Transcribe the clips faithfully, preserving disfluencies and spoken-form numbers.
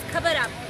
खबर आपकी।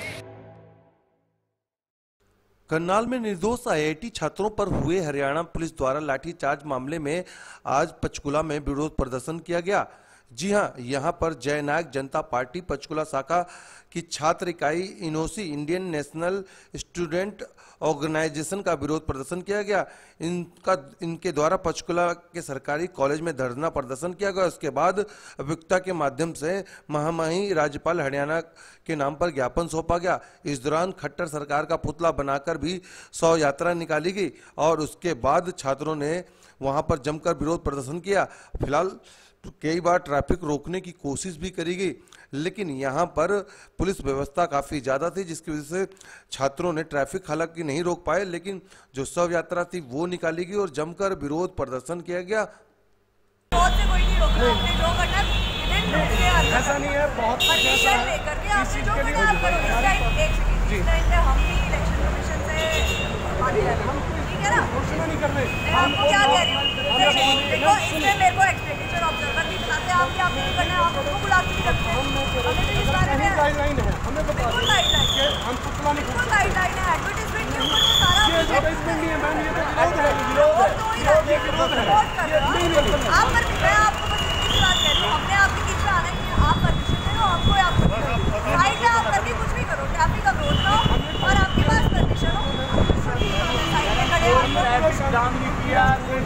करनाल में निर्दोष आईआईटी छात्रों पर हुए हरियाणा पुलिस द्वारा लाठीचार्ज मामले में आज पंचकुला में विरोध प्रदर्शन किया गया। जी हां, यहां पर जननायक जनता पार्टी पंचकुला शाखा की छात्र इकाई INSO Indian national student organisation का विरोध प्रदर्शन किया गया। इनका इनके द्वारा पंचकुला के सरकारी कॉलेज में धरना प्रदर्शन किया गया। उसके बाद अभियुक्ता के माध्यम से महामहिम राज्यपाल हरियाणा के नाम पर ज्ञापन सौंपा गया। इस दौरान खट्टर सरकार का पुतला बनाकर भी शव यात्रा निकाली गई और उसके बाद छात्रों ने वहां पर जमकर विरोध प्रदर्शन किया। फिलहाल तो कई बार ट्रैफिक रोकने की कोशिश भी करी गई, लेकिन यहाँ पर पुलिस व्यवस्था काफ़ी ज़्यादा थी, जिसकी वजह से छात्रों ने ट्रैफिक हालांकि नहीं रोक पाए, लेकिन जो शव यात्रा थी वो निकाली गई और जमकर विरोध प्रदर्शन किया गया। कोई नहीं रोक रहा, आपने जो करना है ऐसा नहीं है, बहुत परमिशन लेकर के आपने जो करना आप करो। इस टाइम एक सेकंड, इस टाइम पे हम भी इलेक्शन कमीशन से बात कर रहे हैं, ठीक है ना? घोषणा नहीं कर रहे। मैं आपको क्या कह रही हूँ, देखो इसमें मेरे को एक्सपेंडिचर ऑब्जर्वर भी बताते हैं, आप क्या आपको करना है, आप उनको बुला के भी रखते हैं। हमें तो इस बारे में गाइडलाइन है, हमें बता बिल्कुल गाइडलाइन है, हम पुतला नहीं बिल्कुल गाइडलाइन है। एडवर्टाइजमेंट के ऊपर तो सारा ये एडवर्टाइजमेंट नहीं है मैम, ये तो विरोध है, विरोध है, ये विरोध है। आप पर मैं आपको बस इतनी सी बात कह रही हूँ, हमने आपके बीच में आना नहीं है, आप परमिशन दे दो, आपको आपको साइड में आप करके कुछ भी करो, ट्रैफिक अवरोध करो और आपके पास परमिशन हो, साइड में खड़े आपको काम नहीं किया,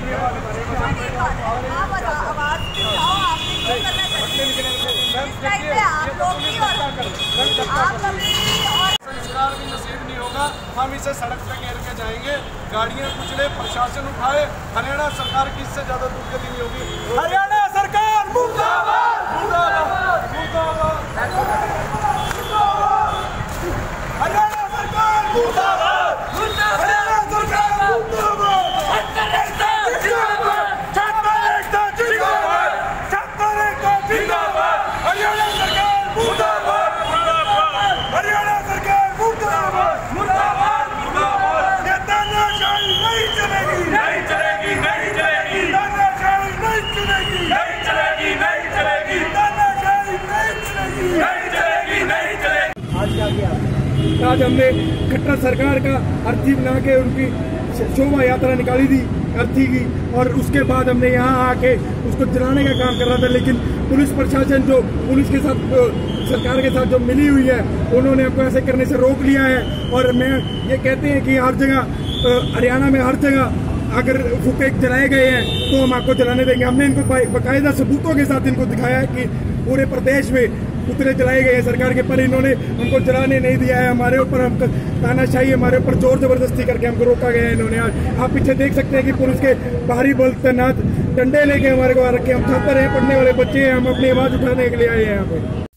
आप आवाज भी उठाओ, आपने जो करना चाहिए इस टाइम पे आप लोग भी और आप लोग भी और संस्कार भी नसीब नहीं होगा। हम इसे सड़क पे घेर के जाएंगे, गाड़ियां कुचले, प्रशासन उठाए, हरियाणा सरकार की इससे ज्यादा दुर्गति नहीं होगी। हरियाणा सरकार मुर्दाबाद, मुर्दाबाद, मुर्दाबाद, हरियाणा सरकार मुर्दाबाद, हरियाणा सरकार मुर्दाबाद, हरियाणा सरकार मुर्दाबाद, हरियाणा सरकार मुर्दाबाद, मुर्दाबाद, मुर्दाबाद। ये तानाशाही नहीं चलेगी, नहीं चलेगी, नहीं चलेगी, तानाशाही नहीं चलेगी, नहीं चलेगी, नहीं चलेगी, तानाशाही नहीं चलेगी, नहीं चलेगी, नहीं चलेगी। आज क्या किया? आज हमने खट्टर सरकार का अर्थी बना के उनकी शोभा यात्रा निकाली थी अर्थी की, और उसके बाद हमने यहाँ आके उसको जलाने का काम कर रहा था, लेकिन पुलिस प्रशासन जो पुलिस के साथ सरकार के साथ जो मिली हुई है, उन्होंने हमको ऐसे करने से रोक लिया है। और मैं ये कहते हैं कि हर जगह हरियाणा में हर जगह अगर फुके जलाए गए हैं तो हम आपको जलाने देंगे। हमने इनको बाकायदा सबूतों के साथ इनको दिखाया है कि पूरे प्रदेश में पुतले जलाए गए हैं सरकार के, पर इन्होंने हमको जलाने नहीं दिया है। हमारे ऊपर हम तानाशाही, हमारे ऊपर जोर जबरदस्ती करके हमको रोका गया है इन्होंने। आज आप पीछे देख सकते हैं कि पुलिस के बाहरी बल तैनात डंडे लेके हमारे को आ रखे। हम छात्र हैं, पढ़ने वाले बच्चे हैं, हम अपनी आवाज उठाने के लिए आए हैं यहाँ पे।